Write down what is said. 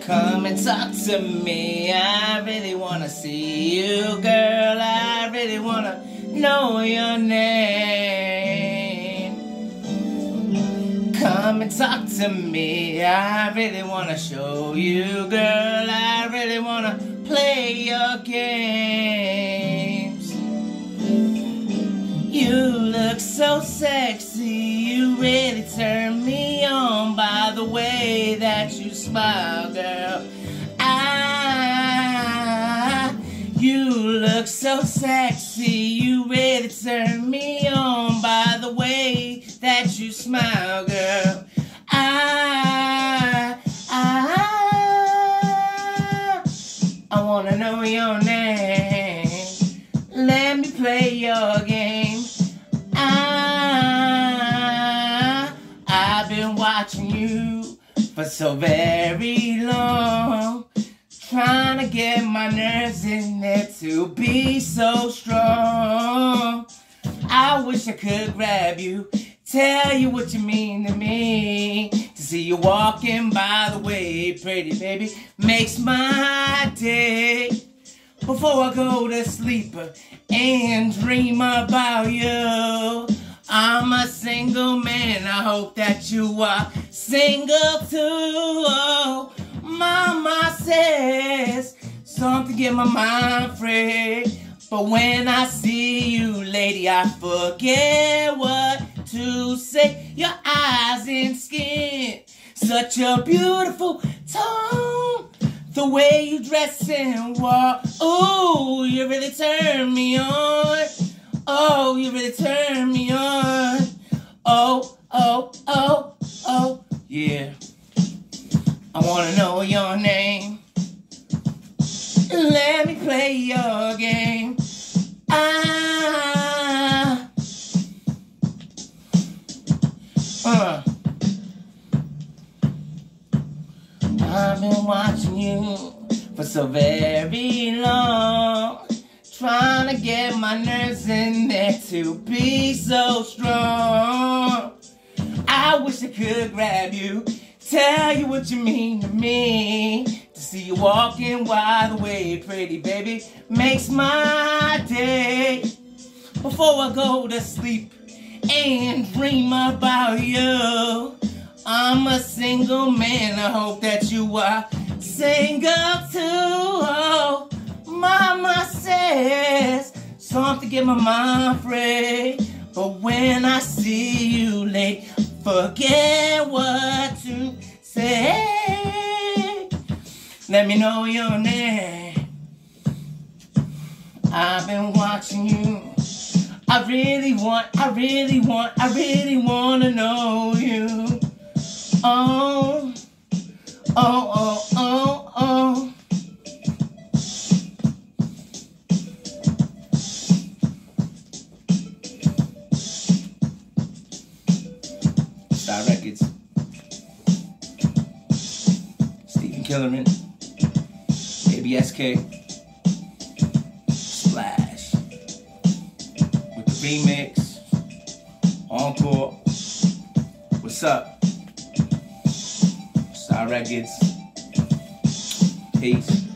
Come and talk to me, I really wanna see you, girl. I really wanna know your name. Come and talk to me, I really wanna show you, girl. I really wanna play your games. You look so sexy, you really turn me on by the way that you smile, girl. You look so sexy, you really turn me on by the way that you smile, girl. I wanna know your name. Let me play your game. I've been watching you for so very long, trying to get my nerves in there to be so strong. I wish I could grab you, tell you what you mean to me. To see you walking by the way, pretty baby, makes my day. Before I go to sleep and dream about you, I'm a single man, I hope that you are single too. Oh, mama says something to get my mind free, but when I see you, lady, I forget what to say. Your eyes and skin, such a beautiful tone. The way you dress and walk, ooh, you really turn me on. Oh, you really turn me on. Oh, oh, oh, oh, yeah. I wanna know your name. Let me play your game. I've been watching you for so very long, trying to get my nerves in there to be so strong. I wish I could grab you, tell you what you mean to me. To see you walking wide away, pretty baby, makes my day. Before I go to sleep and dream about you, I'm a single man, I hope that you are single too. Oh, mama says something to get my mind free, but when I see you late, forget what to say. Let me know your name. I've been watching you. I really wanna know you. Oh, oh, oh, oh, oh. Star Records. Steven Killoren. ABSK. Splash. With the remix. Encore. What's up? Star Records. Peace.